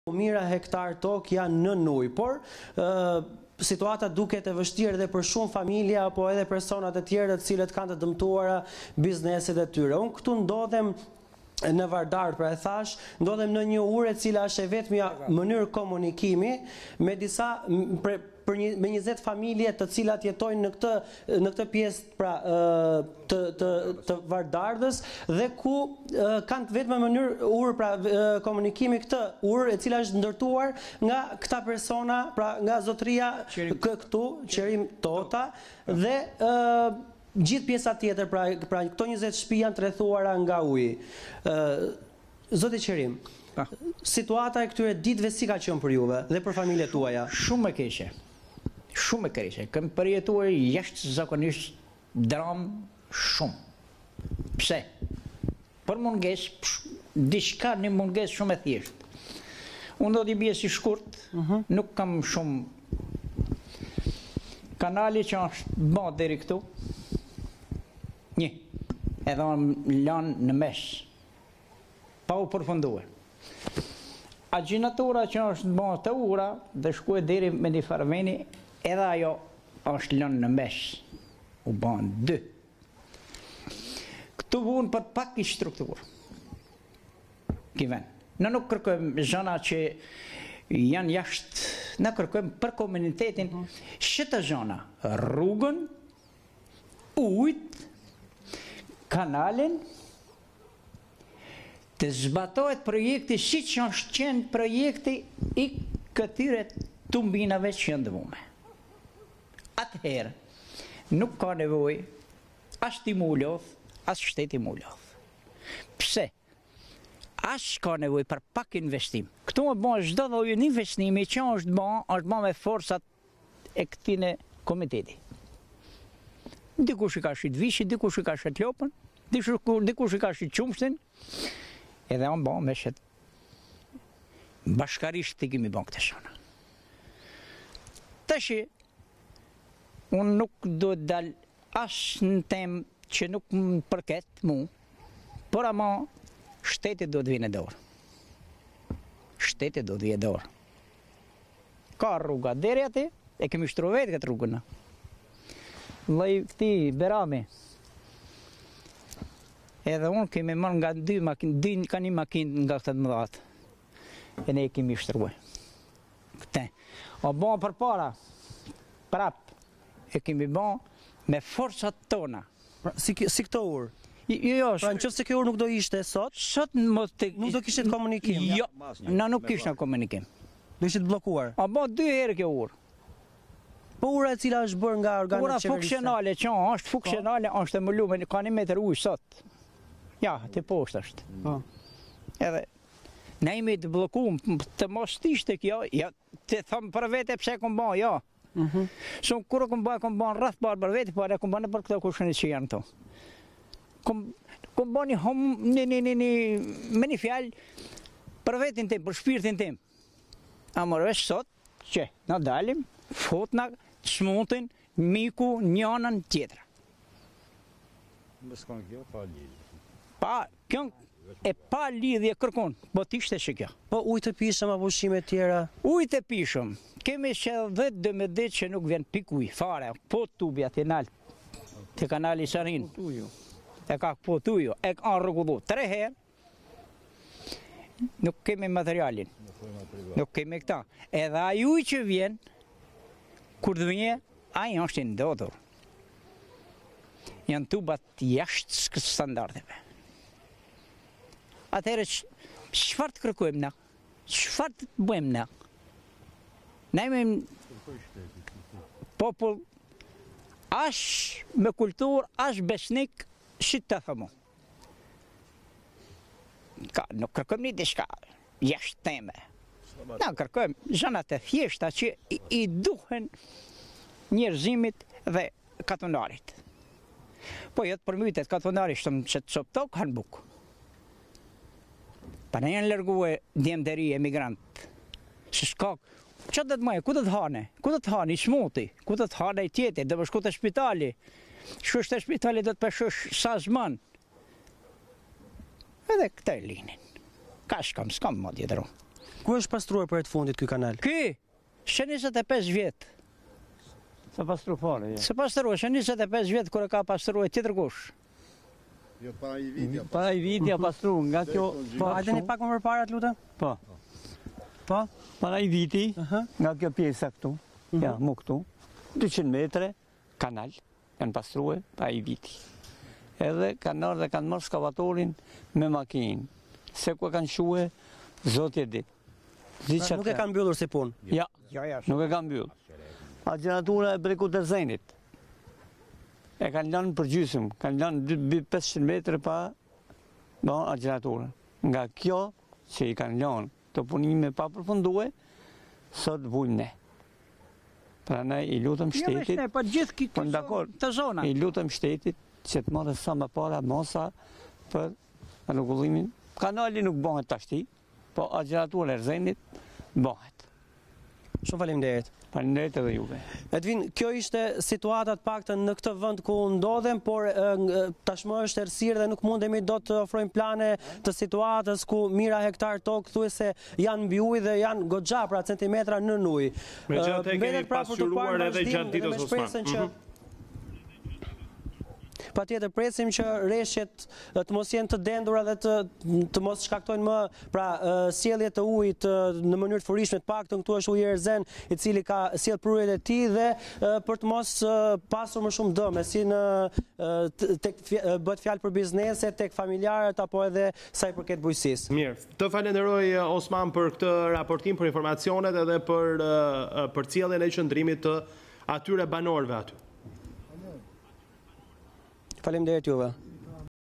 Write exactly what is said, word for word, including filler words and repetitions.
Mira hektarë tokë janë në ujë, por uh, situata duket e vështirë dhe për shumë familja apo edhe personat e tjerë të cilët kanë të dëmtuara bizneset e tyre. Unë këtu ndodhem në Vardar, pra e thash, ndodhem në një urë e cila është e vetmja mënyrë komunikimi me disa pre, për një, me njëzet familje të cilat jetojnë në këtë në këtë pjesë pra të të të Vardardhës dhe ku kanë vetëm mënyrë urë pra komunikimi këtë urë e cila është ndërtuar nga këta persona, pra nga zotëria këtu, qerim Tota dhe ë gjithë pjesa tjetër, pra, pra këto njëzet shtëpi janë të rrethuara nga uji. Zoti Qerim, ah. Situata e këtyre ditëve si ka qenë për juve dhe për familjet tuaja? Shumë e keqe. Shumë e keqe. Kam përjetuar jashtëzakonisht dram shumë. Pse? Për mungesë, diçka një mungesë shumë e thjeshtë. Unë do t'i bie si shkurt, uh-huh. Nuk kam shumë kanali që është bë deri këtu. Një, edhe unë lanë në mes, pa u përfunduar. Agjinatura që është bë të ura dhe shkuet deri me një farveni, edhe ajo është lanë në mes, u bën dy. Këtu vunë për pak i strukturë. Kiven. Në nuk kërkojmë zona që janë jashtë, në kërkojmë për komunitetin, shëtë zona, rrugën, ujtë, kanalin, të zbatohet projekti si që është qenë projekti i këtyre tumbinave që janë dëvume. Atëherë, nuk ka nevoj as ti mu lodh, as shteti mu lodh. Pse? As ka nevoj për pak investim. Këtu më bënë çdo lloj investimi që është bënë, është bënë me forcat e këtine komiteti. Dikush i ka shit vishin, dikush i ka shit lopën, dikush i ka shit qumshtin, edhe unë bënë me shet bashkarisht të kemi bënë këtë shana. Tashi, unë nuk do të dal as në temë që nuk më përket mu, por ama shtetit do të vine dorë. Shtetit do të vine dorë. Ka rruga deri ati, e kemi shtru vetë këtë rrugën. Lloj këti Berami. Edhe unë kemi marrë nga dy makinë, dy ka një makinë nga këtë të mëdhatë. E ne kemi shtruar. Këte. O bon për para, prap, e kemi bon me forcat tona. Pra, si, si këto urë? Jo, jo, pra në qëfë se kjo urë nuk do ishte sot? Sot më të... Nuk do kishte komunikim? Jo, na nuk kishte komunikim. Do ishte blokuar? O bon dy herë kjo urë. Po ura e cila është bërë nga organet ura qeverisë? Ura funksionale, që është funksionale, është e mëllume, ka një metër ujë sot. Ja, të poshtë është. Po. Edhe, ne imi të blokuam, të mos t'ishte kjo, ja, të thëmë për vete pse kom ba, ja. Uh-huh. Shumë kërë kom ba, kom ba në rrëth parë për vete, por e kom ba në për këto kushënit që janë to. Kom, kom ba një hom, një, një, një, një, me një fjallë, për vetin tim, për shpirtin tim. A mërëvesh sot, që, na dalim, fotna, smutin, miku, njënën, tjetra. Mësë kanë kjo, pa lidhje. Pa, kjo e pa lidhje kërkon, po t'ishte që kjo. Po ujë të pishëm apo ushqime tjera? Ujë të pishëm, kemi që dhe dhe me dhe që nuk vjen pik ujë, fare, po t'ubja të nalë, të kanali Sarin. Po t'uju. E ka po t'uju, e ka rrugullu, tre herë, nuk kemi materialin, nuk kemi këta. Edhe a ujë që vjen, kur të vjen, a i është i ndodhur. Janë tubat jashtë standardeve. Atëherë, çfarë të kërkojmë na? Çfarë të bëjmë na? Ne jemi popull as me kulturë, as besnik, si të thëmu. Ka, nuk kërkojmë një diçka jashtë teme. Na kërkojmë zënat e thjeshta që i, i duhen njerëzimit dhe katonarit. Po jetë përmytet katonarit shtëm që të sopto kanë bukë. Pa në janë lërgue djemderi emigrant. Se s'ka, që dhe të majë, ku dhe të hane? Ku dhe të hane, i smuti? Ku dhe të hane i tjetër, dhe më shku të shpitali? Shkush të shpitali dhe të peshush sa zman. Edhe këta e linin. Ka shkam, s'kam ma tjetëru. Ku është pastruar për e të fundit ky kanal? Ky, shë njëzet e pesë vjetë. Se pastru fare, ja. Se pastruar, shë njëzet e pesë vjetë kërë ka pastruar tjetër kush. Jo, para i vitja. Para i vitja pastru, nga kjo... Po, hajde një pak më përpara të lutem? Po, Po? para i viti, Aha. nga kjo pjesa këtu, ja, mu këtu, dyqind metre, kanal, kanë pastruar para i viti. Edhe kanë ardhur dhe kanë marrë skavatorin me makinë. Se ku e kanë shue, zoti e di. Pra, nuk e kanë mbyllur si punë. Ja, nuk e kanë mbyllur. A gjenatura e brekut e Zenit. E kanë lënë për gjysmë, kanë lënë pesëqind metre pa no, a gjenatura. Nga kjo që i kanë lënë të punime pa përfundue, sot vujmë ne. Pra ne i lutëm shtetit, Jo, po gjithë po, këtë dakor, të zona. i lutëm shtetit që të marrë sa më para mosa për rregullimin. Kanali nuk bëhet tashti, po a gjenatura e Zenit bëhet. Shumë faleminderit. Faleminderit edhe juve. Edvin, kjo ishte situata të paktën në këtë vend ku ndodhem, por e, tashmë është errësirë dhe nuk mundemi do të ofrojmë plane të situatës ku mijëra hektar tokë thuajse janë mbi ujë dhe janë goxha pra centimetra nën ujë. Megjithatë kemi pasqyruar edhe gjatë ditës Osman. Patjetër presim që rreshtet të mos jenë të dendura dhe të, të mos shkaktojnë më pra sjellje të ujit në mënyrë të furishme, të paktën këtu është uji erzen i cili ka sjell prurjet e tij dhe për të mos pasur më shumë dëme si në tek bëhet fjalë për biznese, tek familjarët apo edhe sa i përket bujqësisë. Mirë. Të falenderoj Osman për këtë raportim, për informacionet edhe për përcjelljen e qëndrimit të atyre banorëve aty. Faleminderit juve.